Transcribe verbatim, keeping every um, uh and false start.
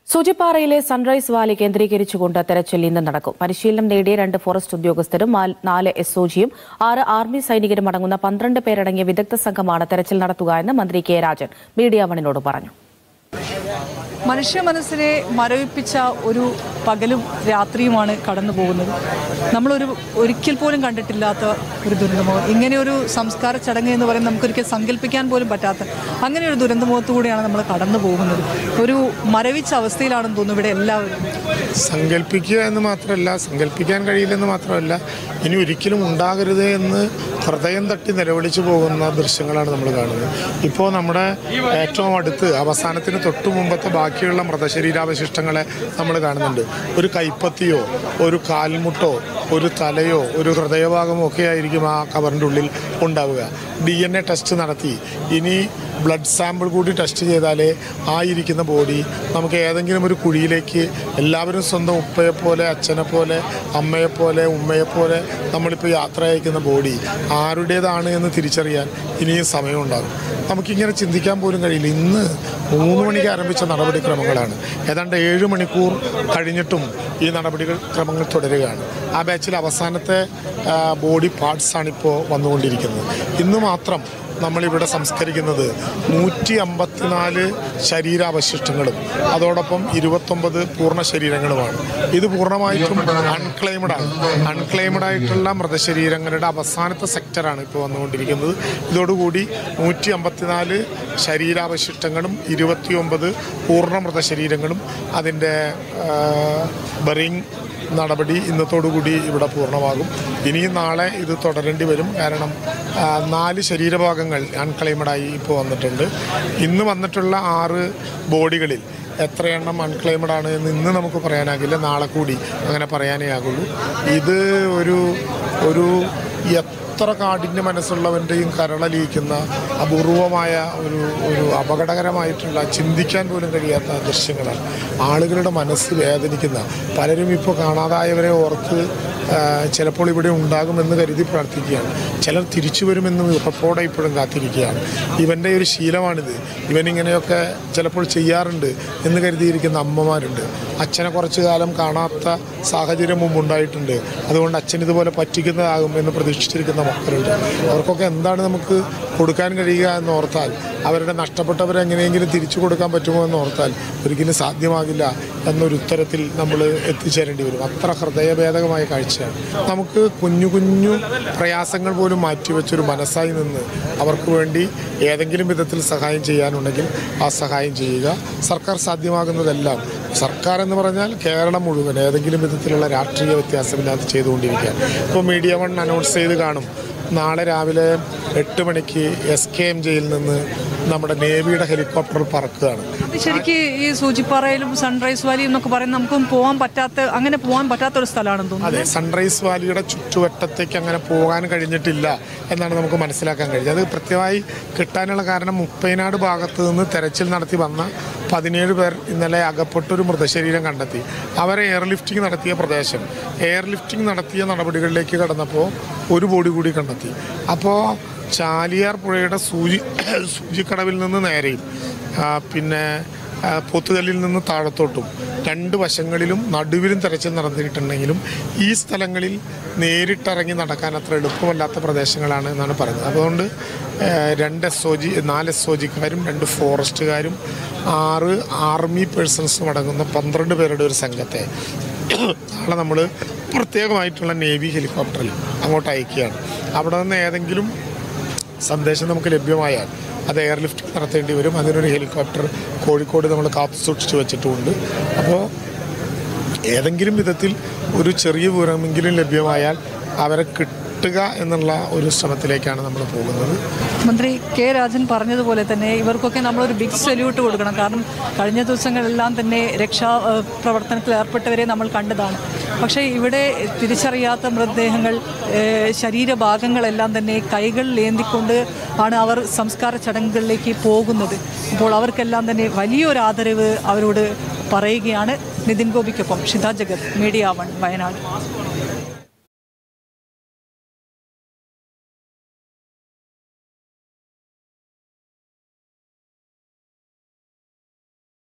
സൂചിപ്പാറയിലെ sunrise Valley കേന്ദ്രീകരിച്ചുകൊണ്ട് തെരച്ചിൽ ഇന്ന് നടക്കും. പരിശീലനം നേടിയ രണ്ട് ഫോറസ്റ്റ് ഉദ്യോഗസ്ഥരും നാല് എസ് ഒ ജിയും ആറ് ആർമി സൈനികരും അടങ്ങുന്ന പന്ത്രണ്ട് പേരടങ്ങിയ വിദഗ്ധ സംഘമാണ് തെരച്ചിൽ നടത്തുക എന്ന് മന്ത്രി കെ രാജൻ മീഡിയ വണിനോട് പറഞ്ഞു. മനുഷ്യ മനസ്സിനെ മരവിപ്പിച്ച ഒരു പകലും രാത്രിയുമാണ് കടന്നു പോകുന്നത്. നമ്മളൊരു ഒരിക്കൽ പോലും കണ്ടിട്ടില്ലാത്ത ഒരു ദുരന്തമോ, ഇങ്ങനെയൊരു സംസ്കാര ചടങ്ങ് എന്ന് പറയുന്നത് നമുക്കൊരിക്കൽ സങ്കല്പിക്കാൻ പോലും പറ്റാത്ത അങ്ങനെ ഒരു ദുരന്തമുഖത്തുകൂടിയാണ് നമ്മൾ കടന്നു പോകുന്നത്. ഒരു മരവിച്ച അവസ്ഥയിലാണെന്ന് തോന്നുന്നു ഇവിടെ എല്ലാവരും. സങ്കല്പിക്കുക എന്ന് മാത്രമല്ല, സങ്കല്പിക്കാൻ കഴിയില്ലെന്ന് മാത്രമല്ല, ഇനി ഒരിക്കലും ഉണ്ടാകരുത് എന്ന് ഹൃദയം തട്ടി നിലവിളിച്ചു പോകുന്ന ദൃശ്യങ്ങളാണ് നമ്മൾ കാണുന്നത്. ഇപ്പോൾ നമ്മുടെ ഏറ്റവും അടുത്ത് അവസാനത്തിന് തൊട്ടു മുമ്പത്തെ ബാക്കിയുള്ള മൃതശരീരാവശിഷ്ടങ്ങളെ നമ്മൾ കാണുന്നുണ്ട്. ഒരു കൈപ്പത്തിയോ ഒരു കാൽമുട്ടോ ഒരു തലയോ ഒരു ഹൃദയഭാഗമോ ഒക്കെ ആയിരിക്കും ആ കവറിൻ്റെ ഉള്ളിൽ ഉണ്ടാവുക. ഡി എൻ എ ടെസ്റ്റ് നടത്തി ഇനി ബ്ലഡ് സാമ്പിൾ കൂടി ടെസ്റ്റ് ചെയ്താലേ ആയിരിക്കുന്ന ബോഡി നമുക്ക് ഏതെങ്കിലും ഒരു കുഴിയിലേക്ക് എല്ലാവരും സ്വന്തം ഉപ്പയെപ്പോലെ അച്ഛനെപ്പോലെ അമ്മയെപ്പോലെ ഉമ്മയെപ്പോലെ നമ്മളിപ്പോൾ യാത്ര അയക്കുന്ന ബോഡി ആരുടേതാണ് എന്ന് തിരിച്ചറിയാൻ ഇനിയും സമയമുണ്ടാകും. നമുക്കിങ്ങനെ ചിന്തിക്കാൻ പോലും കഴിയില്ല. ഇന്ന് മൂന്ന് മണിക്ക് ആരംഭിച്ച നടപടിക്രമങ്ങളാണ്. ഏതാണ്ട് ഏഴ് മണിക്കൂർ കഴിഞ്ഞിട്ടും ഈ നടപടികൾ ക്രമങ്ങൾ തുടരുകയാണ്. ആ ബാച്ചിൽ അവസാനത്തെ ബോഡി പാർട്സാണിപ്പോൾ വന്നുകൊണ്ടിരിക്കുന്നത്. ഇന്ന് മാത്രം നമ്മളിവിടെ സംസ്കരിക്കുന്നത് നൂറ്റി അമ്പത്തിനാല് ശരീരാവശിഷ്ടങ്ങളും അതോടൊപ്പം ഇരുപത്തൊമ്പത് പൂർണ്ണ ശരീരങ്ങളുമാണ്. ഇത് പൂർണ്ണമായിട്ടും അൺക്ലെയിംഡാണ്. അൺക്ലെയിംഡായിട്ടുള്ള മൃതശരീരങ്ങളുടെ അവസാനത്തെ സെക്ടറാണ് ഇപ്പോൾ വന്നുകൊണ്ടിരിക്കുന്നത്. ഇതോടുകൂടി നൂറ്റി അമ്പത്തിനാല് ശരീരാവശിഷ്ടങ്ങളും ഇരുപത്തിയൊമ്പത് പൂർണ്ണ മൃതശരീരങ്ങളും അതിൻ്റെ ബറിങ് നടപടി ഇന്നത്തോടുകൂടി ഇവിടെ പൂർണ്ണമാകും. ഇനിയും നാളെ ഇത് തുടരേണ്ടി വരും. കാരണം നാല് ശരീരഭാഗങ്ങൾ അൺക്ലെയിംഡായി ഇപ്പോൾ വന്നിട്ടുണ്ട്. ഇന്ന് വന്നിട്ടുള്ള ആറ് ബോഡികളിൽ എത്രയെണ്ണം അൺക്ലെയിംഡാണ് എന്ന് ഇന്ന് നമുക്ക് പറയാനാകില്ല. നാളെ കൂടി അങ്ങനെ പറയാനേ ആകുള്ളൂ. ഇത് ഒരു ഒരു എത്ര കാഠിന്യ മനസ്സുള്ളവൻ്റെയും കരളലിയിക്കുന്ന അപൂർവമായ ഒരു ഒരു അപകടകരമായിട്ടുള്ള ചിന്തിക്കാൻ പോലും കഴിയാത്ത ദൃശ്യങ്ങളാണ്. ആളുകളുടെ മനസ്സ് വേദനിക്കുന്ന, പലരും ഇപ്പോൾ കാണാതായവരെ ഓർത്ത് ചിലപ്പോൾ ഇവിടെ ഉണ്ടാകുമെന്ന് കരുതി പ്രാർത്ഥിക്കുകയാണ്. ചിലർ തിരിച്ചു വരുമെന്ന് ഉറപ്പോടെ ഇപ്പോഴും കാത്തിരിക്കുകയാണ്. ഇവൻ്റെ ഒരു ശീലമാണിത്. ഇവനിങ്ങനെയൊക്കെ ചിലപ്പോൾ ചെയ്യാറുണ്ട് എന്ന് കരുതിയിരിക്കുന്ന അമ്മമാരുണ്ട്. അച്ഛനെ കുറച്ചു കാലം കാണാത്ത സാഹചര്യം മുമ്പുണ്ടായിട്ടുണ്ട്. അതുകൊണ്ട് അച്ഛൻ ഇതുപോലെ പറ്റിക്കുന്നതാകും എന്ന് പ്രതീക്ഷിച്ചിരിക്കുന്ന മക്കളുണ്ട്. അവർക്കൊക്കെ എന്താണ് നമുക്ക് കൊടുക്കാൻ കഴിയുക എന്ന് ഓർത്താൽ, അവരുടെ നഷ്ടപ്പെട്ടവരെ എങ്ങനെയെങ്കിലും തിരിച്ചു കൊടുക്കാൻ പറ്റുമോ എന്ന് ഓർത്താൽ ഒരിക്കലും സാധ്യമാകില്ല എന്നൊരു ഉത്തരത്തിൽ നമ്മൾ എത്തിച്ചേരേണ്ടി വരും. അത്ര ഹൃദയഭേദകമായ കാഴ്ചയാണ്. നമുക്ക് കുഞ്ഞു കുഞ്ഞു പ്രയാസങ്ങൾ പോലും മാറ്റിവെച്ചൊരു മനസ്സായി നിന്ന് അവർക്ക് വേണ്ടി ഏതെങ്കിലും വിധത്തിൽ സഹായം ചെയ്യാനുണ്ടെങ്കിൽ ആ സഹായം ചെയ്യുക. സർക്കാർ സാധ്യമാകുന്നതെല്ലാം, സർക്കാർ എന്ന് പറഞ്ഞാൽ കേരളം മുഴുവൻ ഏതെങ്കിലും വിധത്തിലുള്ള രാഷ്ട്രീയ വ്യത്യാസമില്ലാതെ ചെയ്തുകൊണ്ടിരിക്കുകയാണ്. ഇപ്പോൾ മീഡിയ വൺ അനൗൺസ് ചെയ്ത് കാണും, നാളെ രാവിലെ എട്ട് മണിക്ക് എസ് കെ എം ജിയിൽ നിന്ന് നമ്മുടെ നേവിയുടെ ഹെലികോപ്റ്റർ പറക്കുകയാണ്. ശരിക്കും ഈ സൂചിപ്പാറയിലും സൺറൈസ് വാലിയും എന്നൊക്കെ പറയുന്നത് നമുക്കും പോകാൻ പറ്റാത്ത അങ്ങനെ പോകാൻ പറ്റാത്തൊരു സ്ഥലമാണെന്ന് തോന്നുന്നു. അതെ, സൺറൈസ് വാലിയുടെ ചുറ്റുവട്ടത്തേക്ക് അങ്ങനെ പോകാൻ കഴിഞ്ഞിട്ടില്ല എന്നാണ് നമുക്ക് മനസ്സിലാക്കാൻ കഴിഞ്ഞത്. അത് കൃത്യമായി കിട്ടാനുള്ള കാരണം മുപ്പൈനാട് ഭാഗത്ത് നിന്ന് തെരച്ചിൽ നടത്തി വന്ന പതിനേഴ് പേർ ഇന്നലെ അകപ്പെട്ടൊരു മൃതശരീരം കണ്ടെത്തി. അവരെ എയർലിഫ്റ്റിംഗ് നടത്തിയ പ്രദേശം എയർലിഫ്റ്റിംഗ് നടത്തിയ നടപടികളിലേക്ക് കടന്നപ്പോൾ ഒരു ബോഡി കൂടി കണ്ടെത്തി. അപ്പോൾ ചാലിയാർ പുഴയുടെ സൂചി സൂചിക്കടവിൽ നിന്ന് നേരെയും പിന്നെ പോത്തുകല്ലിൽ നിന്ന് താഴത്തോട്ടും രണ്ട് വശങ്ങളിലും നടുവിലും തെരച്ചിൽ നടത്തിയിട്ടുണ്ടെങ്കിലും ഈ സ്ഥലങ്ങളിൽ നേരിട്ടിറങ്ങി നടക്കാൻ അത്ര എളുപ്പമല്ലാത്ത പ്രദേശങ്ങളാണ് എന്നാണ് പറയുന്നത്. അതുകൊണ്ട് രണ്ട് എസ് ഒ ജി നാല് എസ് ഒ ജിക്കാരും രണ്ട് ഫോറസ്റ്റുകാരും ആറ് ആർമി പേഴ്സൺസും അടങ്ങുന്ന പന്ത്രണ്ട് പേരുടെ ഒരു സംഘത്തെ നാളെ നമ്മൾ പ്രത്യേകമായിട്ടുള്ള നേവി ഹെലികോപ്റ്ററിൽ അങ്ങോട്ട് അയക്കുകയാണ്. അവിടെ നിന്ന് ഏതെങ്കിലും സന്ദേശം നമുക്ക് ലഭ്യമായാൽ അത് എയർലിഫ്റ്റ് നടത്തേണ്ടി വരും. അതിനൊരു ഹെലികോപ്റ്റർ കോഴിക്കോട് നമ്മൾ കാത്തു സൂക്ഷിച്ചു വെച്ചിട്ടുമുണ്ട്. അപ്പോൾ ഏതെങ്കിലും വിധത്തിൽ ഒരു ചെറിയ വിവരമെങ്കിലും ലഭ്യമായാൽ അവരെ കിട്ടുക എന്നുള്ള ഒരു ശ്രമത്തിലേക്കാണ് നമ്മൾ പോകുന്നത്. മന്ത്രി കെ രാജൻ പറഞ്ഞതുപോലെ തന്നെ ഇവർക്കൊക്കെ നമ്മളൊരു ബിഗ് സല്യൂട്ട് കൊടുക്കണം. കാരണം കഴിഞ്ഞ ദിവസങ്ങളെല്ലാം തന്നെ രക്ഷാ പ്രവർത്തനത്തിൽ ഏർപ്പെട്ടവരെ നമ്മൾ കണ്ടതാണ്. പക്ഷേ ഇവിടെ തിരിച്ചറിയാത്ത മൃതദേഹങ്ങൾ, ശരീരഭാഗങ്ങളെല്ലാം തന്നെ കൈകളിൽ ഏന്തിക്കൊണ്ട് ആണ് അവർ സംസ്കാര ചടങ്ങുകളിലേക്ക് പോകുന്നത്. അപ്പോൾ അവർക്കെല്ലാം തന്നെ വലിയൊരു ആദരവ് അവരോട് പറയുകയാണ്. നിതിൻ ഗോപിക്കൊപ്പം ഷിത ജഗത്, മീഡിയ വൺ, വയനാട്.